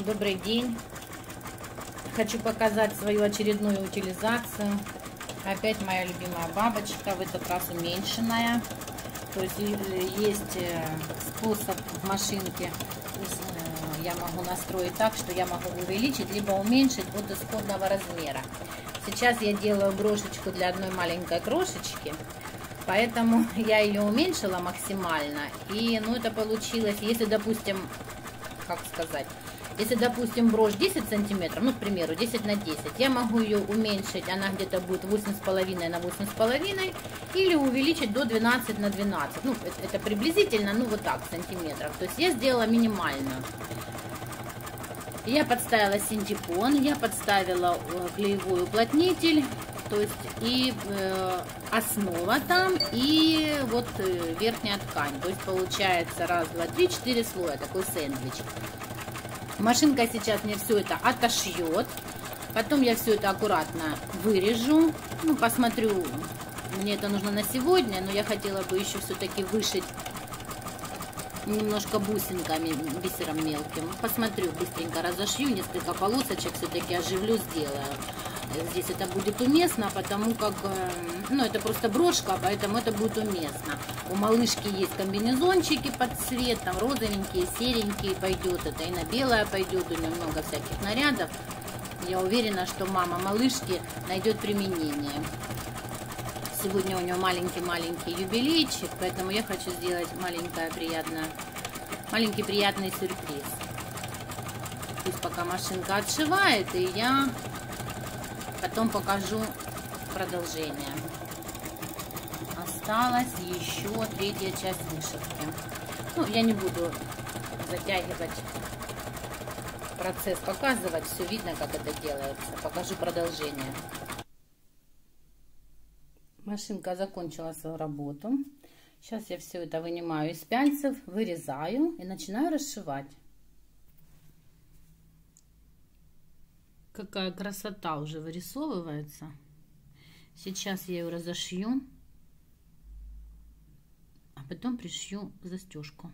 Добрый день! Хочу показать свою очередную утилизацию. Опять моя любимая бабочка, в этот раз уменьшенная. То есть есть способ в машинке, я могу настроить так, что я могу увеличить, либо уменьшить от исходного размера. Сейчас я делаю брошечку для одной маленькой крошечки, поэтому я ее уменьшила максимально. И это получилось, если, допустим, если, допустим, брошь 10 сантиметров, к примеру, 10 на 10, я могу ее уменьшить, она где-то будет 8,5 на 8,5, или увеличить до 12 на 12. Это приблизительно, вот так, сантиметров. То есть я сделала минимальную. Я подставила синтепон, я подставила клеевой уплотнитель, то есть и основа там, и вот верхняя ткань. То есть получается 1, 2, 3, 4 слоя, такой сэндвич. Машинка сейчас мне все это отошьет. Потом я все это аккуратно вырежу. Посмотрю, мне это нужно на сегодня, но я хотела бы еще все-таки вышить немножко бусинками, бисером мелким. Посмотрю, быстренько разошью, несколько полосочек все-таки оживлю, сделаю. Здесь это будет уместно, потому как, это просто брошка, поэтому это будет уместно. У малышки есть комбинезончики под цвет, там розовенькие, серенькие, пойдет это, и на белое пойдет, у нее много всяких нарядов. Я уверена, что мама малышки найдет применение. Сегодня у нее маленький-маленький юбилейчик, поэтому я хочу сделать маленький приятный сюрприз. Пусть пока машинка отшивает, и я потом покажу продолжение. Осталась еще 3-я часть вышивки. Я не буду затягивать процесс, показывать. Все видно, как это делается. Покажу продолжение. Машинка закончила свою работу. Сейчас я все это вынимаю из пяльцев, вырезаю и начинаю расшивать. Какая красота уже вырисовывается. Сейчас я ее разошью, а потом пришью застежку.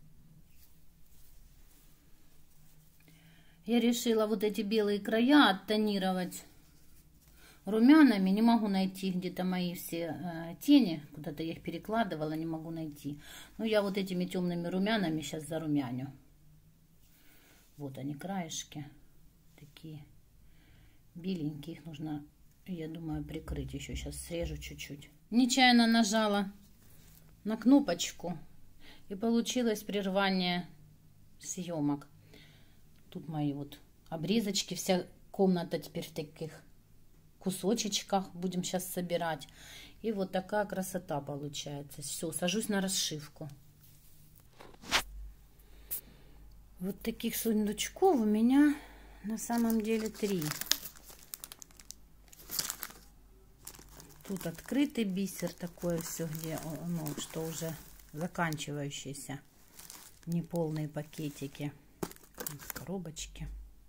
Я решила вот эти белые края оттонировать румянами. Не могу найти где-то мои все тени. Куда-то я их перекладывала, не могу найти. Но я вот этими темными румянами сейчас зарумяню. Вот они, краешки. Такие беленькие. Их нужно, я думаю, прикрыть еще. Сейчас срежу чуть-чуть. Нечаянно нажала на кнопочку. И получилось прервание съемок. Тут мои вот обрезочки. Вся комната теперь в таких кусочечках будем сейчас собирать. И вот такая красота получается. Все, сажусь на расшивку. Вот таких сундучков у меня на самом деле 3. Тут открытый бисер, такое все, где, что уже заканчивающиеся неполные пакетики, коробочки.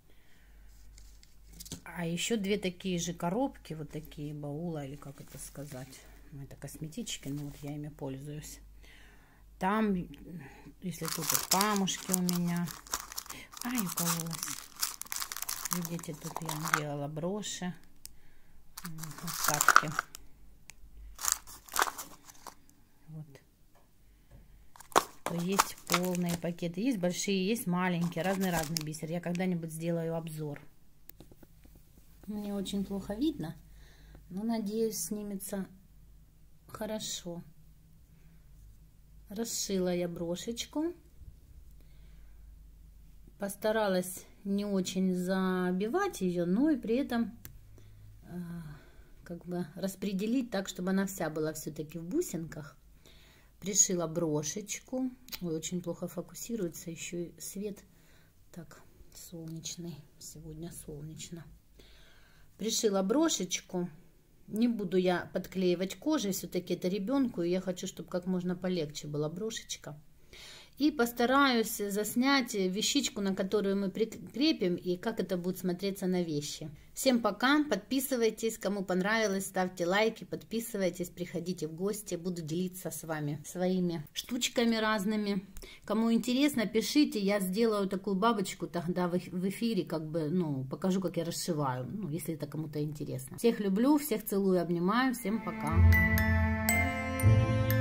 А еще 2 такие же коробки, вот такие баула, или как это сказать. Это косметички, но вот я ими пользуюсь. Там, если тут вот камушки у меня. Укололась. Видите, тут я делала броши. Остатки. Вот. То есть полные пакеты. Есть большие, есть маленькие. Разный бисер. Я когда-нибудь сделаю обзор. Мне очень плохо видно, но надеюсь, снимется хорошо. Расшила я брошечку. Постаралась не очень забивать ее, но и при этом распределить так, чтобы она вся была все-таки в бусинках. Пришила брошечку. Ой, очень плохо фокусируется, еще и свет так солнечный. Сегодня солнечно. Пришила брошечку. Не буду я подклеивать кожей, все-таки это ребенку, и я хочу, чтобы как можно полегче была брошечка. И постараюсь заснять вещичку, на которую мы прикрепим, и как это будет смотреться на вещи. Всем пока, подписывайтесь, кому понравилось, ставьте лайки, подписывайтесь, приходите в гости, буду делиться с вами своими штучками разными. Кому интересно, пишите, я сделаю такую бабочку тогда в эфире, как бы, ну, покажу, как я расшиваю, ну, если это кому-то интересно. Всех люблю, всех целую, обнимаю, всем пока.